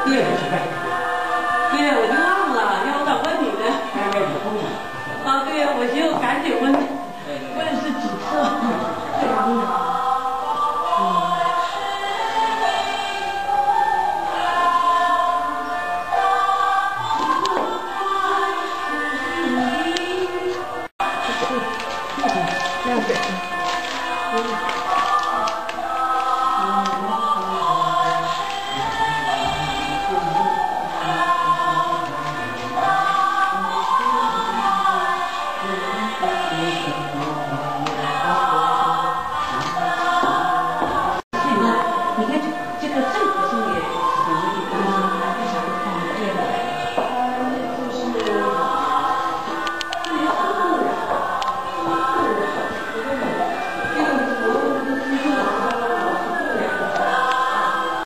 爹是谁？ 爹，我就忘了，要我咋问你呢？ 该问你公公。 啊，对呀，我就赶紧问，问是几